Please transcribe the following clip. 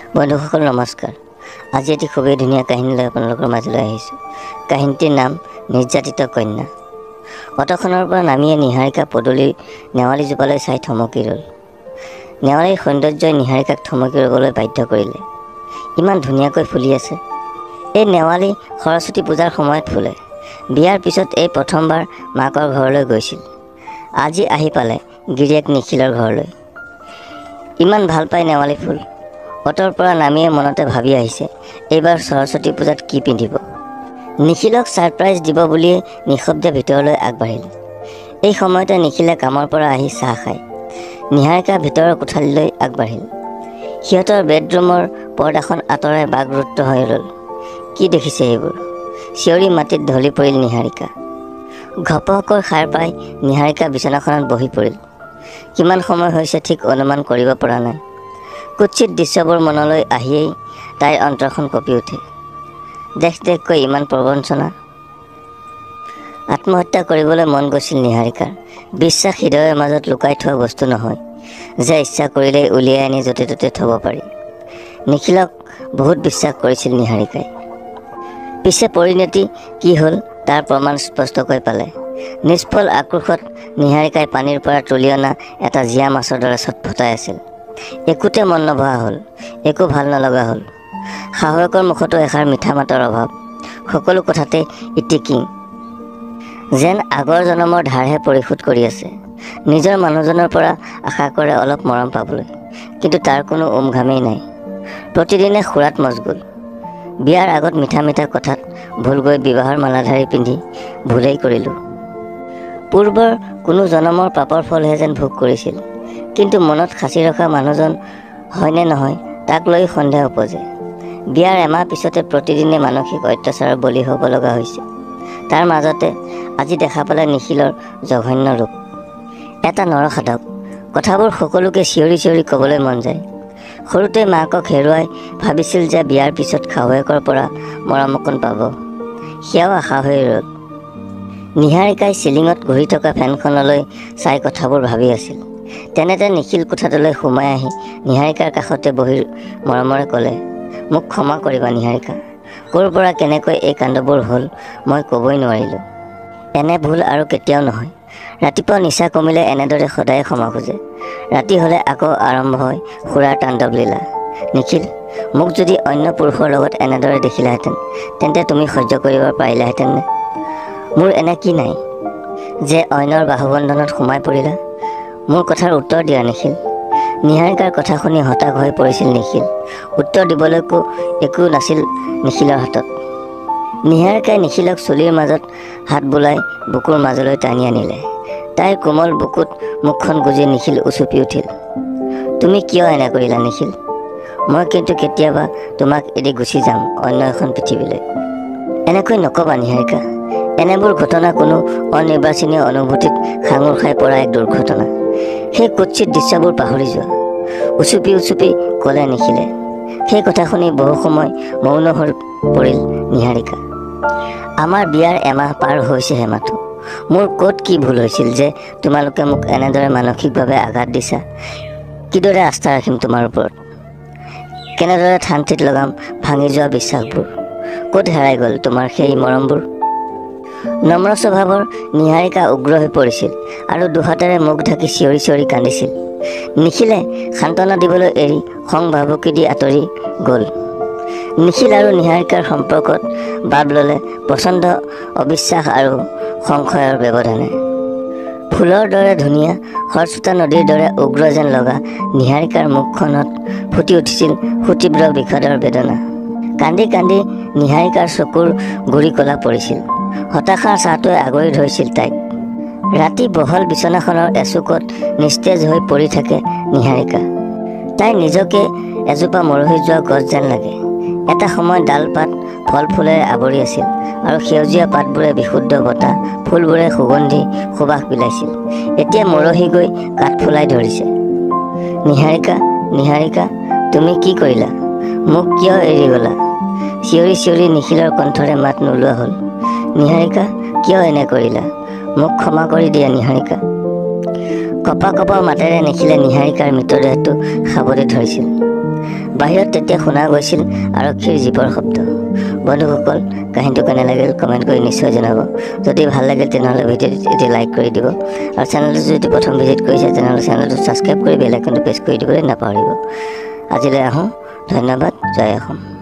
বন্ধুসকল নমস্কাৰ। আজি এটি খুবেই ধুনীয়া কাহিনী লৈ আপোনালোকৰ মাজলৈ আহিছোঁ। কাহিনীটিৰ নাম নিৰ্যাতিত কন্যা। অটখনৰ পৰা নামিয়ে নিহাৰিকা পদূলিৰ নেৱালী জোপালৈ চাই থমকি ৰ'ল। নেৱালীৰ সৌন্দৰ্যই নিহাৰিকাক থমকি ৰ'বলৈ বাধ্য কৰিলে। ইমান ধুনীয়াকৈ ফুলি আছে। এই নেৱালী সৰস্বতী পূজাৰ সময়ত ফুলে। বিয়াৰ পিছত এই প্ৰথমবাৰ মাকৰ ঘৰলৈ গৈছিল। আজি আহি পালে গিৰিয়েক নিখিলৰ ঘৰলৈ। ইমান ভাল পায় নেৱালী ফুল। অটৰ পৰা নামিয়ে মনতে ভাবি আহিছে এইবাৰ সৰস্বতী পূজাত কি পিন্ধিব। নিখিলক ছাৰপ্ৰাইজ দিব বুলিয়ে নিঃশব্দে ভিতৰলৈ আগবাঢ়িল। এই সময়তে নিখিলে কামৰ পৰা আহি চাহ খায়। নিহাৰিকা ভিতৰৰ কোঠালীলৈ আগবাঢ়িল। সিহঁতৰ বেডৰুমৰ পৰ্দাখন আঁতৰাই বাকৰুদ্ধ হৈ ৰ'ল। কি দেখিছে এইবোৰ? চিঞৰি মাটিত ঢলি পৰিল নিহাৰিকা। ঘপহকৈ সাৰ পাই নিহাৰিকা বিচনাখনত বহি পৰিল। কিমান সময় হৈছে ঠিক অনুমান কৰিব পৰা নাই। কুৎসিত দৃশ্যবোৰ মনলৈ আহিয়েই তাইৰ অন্তৰখন কঁপি উঠে। দেখ ইমান প্ৰবঞ্চনা। আত্মহত্যা কৰিবলৈ মন গৈছিল নিহাৰিকাৰ। বিশ্বাস হৃদয়ৰ মাজত লুকাই থোৱা বস্তু নহয় যে ইচ্ছা কৰিলেই উলিয়াই আনি য'তে ত'তে থ'ব পাৰি। নিখিলক বহুত বিশ্বাস কৰিছিল নিহাৰিকাই। পিছে পৰিণতি কি হ'ল তাৰ প্ৰমাণ স্পষ্টকৈ পালে। নিষ্ফল আক্ৰোশত নিহাৰিকাই পানীৰ পৰা তুলি অনা এটা জীয়া মাছৰ দৰে ছটফটাই আছিল। একোতে মন নবহা হ'ল, একো ভাল নলগা হ'ল। শাহুৱেকৰ মুখতো এষাৰ মিঠা মাতৰ অভাৱ। সকলো কথাতে ইটিকিং। যেন আগৰ জনমৰ ধাৰহে পৰিশোধ কৰি আছে। নিজৰ মানুহজনৰ পৰা আশা কৰে অলপ মৰম পাবলৈ, কিন্তু তাৰ কোনো উমঘামেই নাই। প্ৰতিদিনে সুৰাত মচগুল। বিয়াৰ আগত মিঠা মিঠা কথাত ভুল গৈ বিবাহৰ মালাধাৰী পিন্ধি ভুলেই কৰিলোঁ। পূৰ্বৰ কোনো জনমৰ পাপৰ ফলহে যেন ভোগ কৰিছিল। কিন্তু মনত সাঁচি ৰখা মানুহজন হয়নে নহয় তাক লৈ সন্দেহ উপজে। বিয়াৰ এমাহ পিছতে প্ৰতিদিনে মানসিক অত্যাচাৰৰ বলি হ'ব লগা হৈছে। তাৰ মাজতে আজি দেখা পালে নিখিলৰ জঘন্য ৰূপ। এটা নৰসাধক। কথাবোৰ সকলোকে চিঞৰি চিঞৰি ক'বলৈ মন যায়। সৰুতে মাকক হেৰুৱাই ভাবিছিল যে বিয়াৰ পিছত শাহুৱেকৰ পৰা মৰম অকণ পাব। সেয়াও আশা হৈ ৰ'ল। নিহাৰিকাই চিলিঙত ঘূৰি থকা ফেনখনলৈ চাই কথাবোৰ ভাবি আছিল। তেনেতে নিখিল কোঠাটোলৈ সোমাই আহি নিহাৰিকাৰ কাষতে বহি মৰমৰে ক'লে, মোক ক্ষমা কৰিবা নিহাৰিকা। ক'ৰ পৰা কেনেকৈ এই কাণ্ডবোৰ হ'ল মই ক'বই নোৱাৰিলোঁ। এনে ভুল আৰু কেতিয়াও নহয়। ৰাতিপুৱা নিচা কমিলে এনেদৰে সদায় ক্ষমা খোজে। ৰাতি হ'লে আকৌ আৰম্ভ হয় সুৰাৰ তাণ্ডৱ লীলা। নিখিল, মোক যদি অন্য পুৰুষৰ লগত এনেদৰে দেখিলাহেঁতেন তেন্তে তুমি সহ্য কৰিব পাৰিলাহেঁতেননে? মোৰ এনে কি নাই যে অন্যৰ বাহুবন্ধনত সোমাই পৰিলা? মোৰ কথাৰ উত্তৰ দিয়া নিখিল। নিহাৰিকাৰ কথা শুনি হতাশ হৈ পৰিছিল নিখিল। উত্তৰ দিবলৈকো একো নাছিল নিখিলৰ হাতত। নিহাৰিকাই নিখিলক চুলিৰ মাজত হাত বোলাই বুকুৰ মাজলৈ টানি আনিলে। তাইৰ কোমল বুকুত মুখখন গুজি নিখিল উচুপি উঠিল। তুমি কিয় এনে কৰিলা নিখিল? মই কিন্তু কেতিয়াবা তোমাক এৰি গুচি যাম অন্য এখন পৃথিৱীলৈ। এনেকৈ নক'বা নিহাৰিকা। এনেবোৰ ঘটনা কোনো অনিৰ্বাচনীয় অনুভূতিত সাঙুৰ খাই পৰা এক দুৰ্ঘটনা। সেই কুৎসিত দৃশ্যবোৰ পাহৰি যোৱা, উচুপি উচুপি ক'লে নিখিলে। সেই কথা শুনি বহু সময় মৌন হৈ পৰিল নিহাৰিকা। আমাৰ বিয়াৰ এমাহ পাৰ হৈছেহে মাথো। মোৰ ক'ত কি ভুল হৈছিল যে তোমালোকে মোক এনেদৰে মানসিকভাৱে আঘাত দিছা? কিদৰে আস্থা ৰাখিম তোমাৰ ওপৰত? কেনেদৰে থানথিত লগাম ভাঙি যোৱা বিশ্বাসবোৰ? ক'ত হেৰাই গ'ল তোমাৰ সেই মৰমবোৰ? নম্ৰ স্বভাৱৰ নিহাৰিকা উগ্ৰ হৈ পৰিছিল আৰু দুহাতেৰে মুখ ঢাকি চিঞৰি চিঞৰি কান্দিছিল। নিখিলে সান্তনা দিবলৈ এৰি খং ভাবুকি দি আঁতৰি গ'ল। নিখিল আৰু নিহাৰিকাৰ সম্পৰ্কত বাব ল'লে প্ৰচণ্ড অবিশ্বাস আৰু সংশয়ৰ ব্যৱধানে। ফুলৰ দৰে ধুনীয়া, সৰস্বতা নদীৰ দৰে উগ্ৰ যেন লগা নিহাৰিকাৰ মুখখনত ফুটি উঠিছিল সুতীব্ৰ বিষাদৰ বেদনা। কান্দি কান্দি নিহাৰিকাৰ চকুৰ গুৰি ক'লা পৰিছিল। হতাশাৰ ছাঁটোৱে আগুৰি ধৰিছিল তাইক। ৰাতি বহল বিচনাখনৰ এচুকত নিস্তেজ হৈ পৰি থাকে নিহাৰিকা। তাই নিজকে এজোপা মৰহি যোৱা গছ যেন লাগে। এটা সময়ত ডাল পাত ফল ফুলেৰে আৱৰি আছিল আৰু সেউজীয়া পাতবোৰে বিশুদ্ধ বতাহ, ফুলবোৰে সুগন্ধি সুবাস বিলাইছিল। এতিয়া মৰহি গৈ কাঠ ফুলাই ধৰিছে। নিহাৰিকা, নিহাৰিকা, তুমি কি কৰিলা? মোক কিয় এৰি গ'লা? চিঞৰি চিঞৰি নিখিলৰ কণ্ঠৰে মাত নোলোৱা হ'ল। নিহাৰিকা, কিয় এনে কৰিলা? মোক ক্ষমা কৰি দিয়া নিহাৰিকা। কপা কপা মাতেৰে নিখিলে নিহাৰিকাৰ মৃতদেহটো সাৱটি ধৰিছিল। বাহিৰত তেতিয়া শুনা গৈছিল আৰক্ষীৰ জীপৰ শব্দ। বন্ধুসকল, কাহিনীটো কেনে লাগিল কমেণ্ট কৰি নিশ্চয় জনাব। যদি ভাল লাগিল তেনেহ'লে ভিডিঅ'টো এতিয়া লাইক কৰি দিব, আৰু চেনেলটো যদি প্ৰথম ভিজিট কৰিছে তেনেহ'লে চেনেলটো ছাবস্ক্ৰাইব কৰি বেল আইকনটো প্ৰেছ কৰি দিবলৈ নাপাহৰিব। আজিলৈ আহোঁ, ধন্যবাদ, জয় অসম।